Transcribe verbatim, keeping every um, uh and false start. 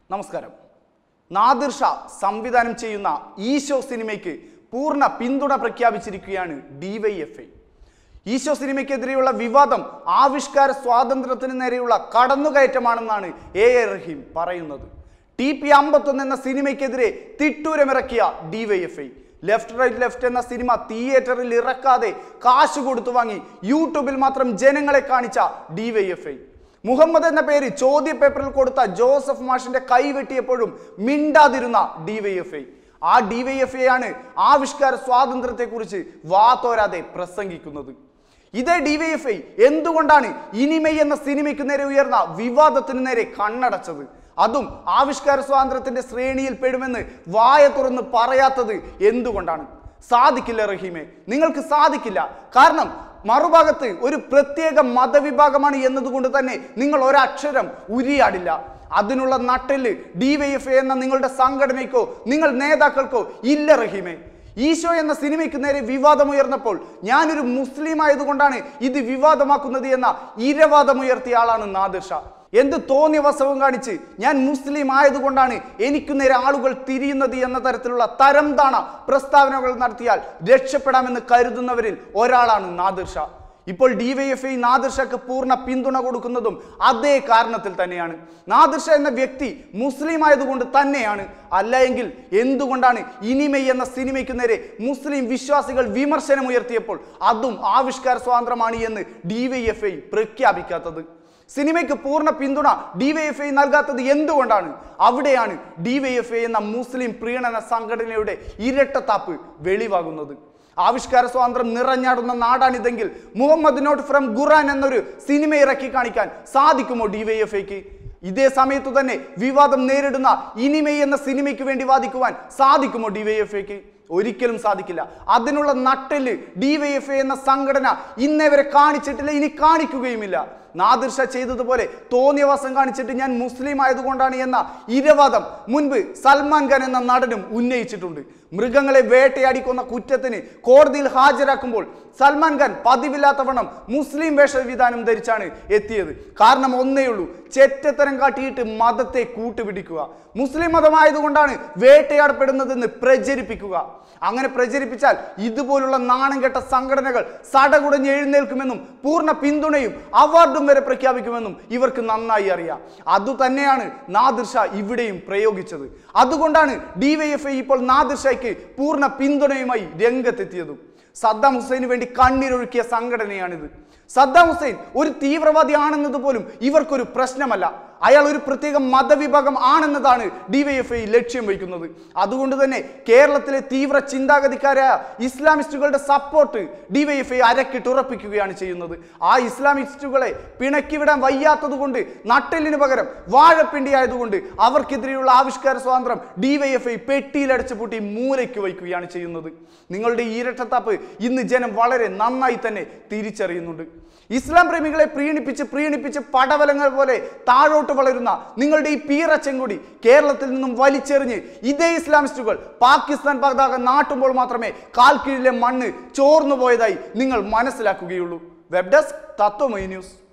നമസ്കാരം. നാദിർ ഷാ സംവിധാനം ചെയ്യുന്ന ഈശോ സിനിമയ്ക്ക് പൂർണ്ണ പിന്തുണ പ്രഖ്യാപിച്ചിരിക്കുകയാണ് ഡിവൈഎഫ്ഐ. ഈശോ സിനിമയ്ക്കെതിരെയുള്ള വിവാദം ആവിഷ്കാര സ്വാതന്ത്ര്യത്തിന് നേരെയുള്ള കടന്നുകയറ്റമാണെന്നാണ് എ എ റഹീം പറയുന്നത്. ടി പി അമ്പത്തൊന്ന് എന്ന സിനിമയ്ക്കെതിരെ തിട്ടൂരമിറക്കിയ ഡിവൈഎഫ്ഐ ലെഫ്റ്റ് റൈറ്റ് ലെഫ്റ്റ് എന്ന സിനിമ തിയേറ്ററിൽ ഇറക്കാതെ കാശ് കൊടുത്തു വാങ്ങി യൂട്യൂബിൽ മാത്രം ജനങ്ങളെ കാണിച്ച ഡിവൈഎഫ്ഐ, മുഹമ്മദ് എന്ന പേര് ചോദ്യ പേപ്പറിൽ കൊടുത്ത ജോസഫ് മാഷിന്റെ കൈവെട്ടിയപ്പോഴും മിണ്ടാതിരുന്ന ഡിവൈഎഫ്ഐ, ആ ഡിവൈഎഫ്ഐ ആണ് ആവിഷ്കാര സ്വാതന്ത്ര്യത്തെക്കുറിച്ച് വാതോരാതെ പ്രസംഗിക്കുന്നത്. ഇതേ ഡിവൈഎഫ്ഐ എന്തുകൊണ്ടാണ് ഇനിമൈ എന്ന സിനിമയ്ക്ക് നേരെ ഉയർന്ന വിവാദത്തിന് നേരെ കണ്ണടച്ചത്? അതും ആവിഷ്കാര സ്വാതന്ത്ര്യത്തിന്റെ ശ്രേണിയിൽ പെടുമെന്ന് വായ തുറന്ന് പറയാത്തത് എന്തുകൊണ്ടാണ്? സാധിക്കില്ല റഹീമെ, നിങ്ങൾക്ക് സാധിക്കില്ല. കാരണം മറുഭാഗത്ത് ഒരു പ്രത്യേക മതവിഭാഗമാണ് എന്നതുകൊണ്ട് തന്നെ നിങ്ങൾ ഒരക്ഷരം ഉരിയാടില്ല. അതിനുള്ള നട്ടെല്ല് ഡിവൈഎഫ്ഐ എന്ന നിങ്ങളുടെ സംഘടനയ്ക്കോ നിങ്ങൾ നേതാക്കൾക്കോ ഇല്ല റഹീമെ. ഈശോ എന്ന സിനിമയ്ക്ക് നേരെ വിവാദമുയർന്നപ്പോൾ ഞാനൊരു മുസ്ലിം ആയതുകൊണ്ടാണ് ഇത് വിവാദമാക്കുന്നത് എന്ന ഇരവാദമുയർത്തിയ ആളാണ് നാദിർ ഷാ. എന്ത് തോന്നിയ വസവും കാണിച്ച് ഞാൻ മുസ്ലിം ആയതുകൊണ്ടാണ് എനിക്ക് നേരെ ആളുകൾ തിരിയുന്നത് എന്ന തരത്തിലുള്ള തരം താണ പ്രസ്താവനകൾ നടത്തിയാൽ രക്ഷപ്പെടാമെന്ന് കരുതുന്നവരിൽ ഒരാളാണ് നാദിർ ഷാ. ഇപ്പോൾ ഡിവൈഎഫ്ഐ നാദിർ ഷാക്ക് പൂർണ്ണ പിന്തുണ കൊടുക്കുന്നതും അതേ കാരണത്തിൽ തന്നെയാണ്. നാദിർ ഷാ എന്ന വ്യക്തി മുസ്ലിം ആയതുകൊണ്ട് തന്നെയാണ്. അല്ല എങ്കിൽ എന്തുകൊണ്ടാണ് ഇനിമൈ എന്ന സിനിമയ്ക്ക് നേരെ മുസ്ലിം വിശ്വാസികൾ വിമർശനമുയർത്തിയപ്പോൾ അതും ആവിഷ്കാര സ്വാതന്ത്ര്യമാണ് എന്ന് ഡിവൈഎഫ്ഐ പ്രഖ്യാപിക്കാത്തത്? സിനിമയ്ക്ക് പൂർണ്ണ പിന്തുണ ഡിവൈഎഫ്ഐ നൽകാത്തത് എന്തുകൊണ്ടാണ്? അവിടെയാണ് ഡിവൈഎഫ്ഐ എന്ന മുസ്ലിം പ്രീണന സംഘടനയുടെ ഇരട്ടത്താപ്പ് വെളിവാകുന്നത്. ആവിഷ്കാര സ്വാതന്ത്ര്യം നിറഞ്ഞാടുന്ന നാടാണിതെങ്കിൽ മുഹമ്മദ് നോട്ട് ഫ്രം ഖുർആൻ എന്നൊരു സിനിമ ഇറക്കി കാണിക്കാൻ സാധിക്കുമോ ഡിവൈഎഫ്ഐക്ക്? ഇതേ സമയത്തു തന്നെ വിവാദം നേരിടുന്ന ഇനിമൈ എന്ന സിനിമയ്ക്ക് വേണ്ടി വാദിക്കുവാൻ സാധിക്കുമോ ഡിവൈഎഫ്ഐക്ക്? ഒരിക്കലും സാധിക്കില്ല. അതിനുള്ള നട്ടെല്ല് ഡിവൈഎഫ്ഐ എന്ന സംഘടന ഇന്നേ വരെ കാണിച്ചിട്ടില്ല, ഇനി കാണിക്കുകയുമില്ല. നാദിർ ഷാ ചെയ്തതുപോലെ തോന്നിയവാസം കാണിച്ചിട്ട് ഞാൻ മുസ്ലിം ആയതുകൊണ്ടാണ് എന്ന ഇരവാദം മുൻപ് സൽമാൻ ഖാൻ എന്ന നടനും ഉന്നയിച്ചിട്ടുണ്ട്. മൃഗങ്ങളെ വേട്ടയാടിക്കൊന്ന കുറ്റത്തിന് കോടതിയിൽ ഹാജരാക്കുമ്പോൾ സൽമാൻ ഖാൻ പതിവില്ലാത്തവണ്ണം മുസ്ലിം വേഷവിധാനം ധരിച്ചാണ് എത്തിയത്. കാരണം ഒന്നേ ഉള്ളൂ, ചെറ്റത്തരം കാട്ടിയിട്ട് മതത്തെ കൂട്ടുപിടിക്കുക. മുസ്ലിം മതമായതുകൊണ്ടാണ് വേട്ടയാടപ്പെടുന്നതെന്ന് പ്രചരിപ്പിക്കുക. അങ്ങനെ പ്രചരിപ്പിച്ചാൽ ഇതുപോലുള്ള നാണം കെട്ട സംഘടനകൾ സടകുടഞ്ഞ് എഴുന്നേൽക്കുമെന്നും പൂർണ്ണ പിന്തുണയും അവാർഡും വരെ പ്രഖ്യാപിക്കുമെന്നും ഇവർക്ക് നന്നായി അറിയാം. അതുതന്നെയാണ് നാദിർ ഷാ ഇവിടെയും പ്രയോഗിച്ചത്. അതുകൊണ്ടാണ് ഡിവൈഎഫ്ഐ ഇപ്പോൾ നാദിർ ഷായ്ക്ക് പൂർണ്ണ പിന്തുണയുമായി രംഗത്തെത്തിയതും. സദ്ദാം ഹുസൈന് വേണ്ടി കണ്ണീരൊഴുക്കിയ സംഘടനയാണിത്. സദ്ദാം ഹുസൈൻ ഒരു തീവ്രവാദി ആണെന്നത് പോലും ഇവർക്കൊരു പ്രശ്നമല്ല. അയാൾ ഒരു പ്രത്യേക മതവിഭാഗം ആണെന്നതാണ് ഡിവൈഎഫ്ഐ ലക്ഷ്യം വയ്ക്കുന്നത്. അതുകൊണ്ട് തന്നെ കേരളത്തിലെ തീവ്ര ചിന്താഗതിക്കാരായ ഇസ്ലാമിസ്റ്റുകളുടെ സപ്പോർട്ട് ഡിവൈഎഫ്ഐ അരക്കിട്ടുറപ്പിക്കുകയാണ് ചെയ്യുന്നത്. ആ ഇസ്ലാമിസ്റ്റുകളെ പിണക്കിവിടാൻ വയ്യാത്തത് കൊണ്ട്, നട്ടെല്ലിന് പകരം വാഴപ്പിണ്ടി ആയതുകൊണ്ട് അവർക്കെതിരെയുള്ള ആവിഷ്കാര സ്വാതന്ത്ര്യം ഡിവൈഎഫ്ഐ പെട്ടിയിലടച്ചു പൂട്ടി മൂലയ്ക്ക് വയ്ക്കുകയാണ് ചെയ്യുന്നത്. നിങ്ങളുടെ ഈ ഇരട്ടത്താപ്പ് ഇന്ന് ജനം വളരെ നന്നായി തന്നെ തിരിച്ചറിയുന്നുണ്ട്. ഇസ്ലാം പ്രേമികളെ പ്രീണിപ്പിച്ച് പ്രീണിപ്പിച്ച് പടവലങ്ങൾ പോലെ താഴോട്ട് വളരുന്ന നിങ്ങളുടെ ഈ പീറച്ചെങ്കൊടി കേരളത്തിൽ നിന്നും വലിച്ചെറിഞ്ഞ് ഇതേ ഇസ്ലാമിസ്റ്റുകൾ പാകിസ്ഥാൻ പതാക നാട്ടുമ്പോൾ മാത്രമേ കാൽക്കീഴിലെ മണ്ണ് ചോർന്നു പോയതായി നിങ്ങൾ മനസ്സിലാക്കുകയുള്ളൂ. Web desk Tatwamayi news.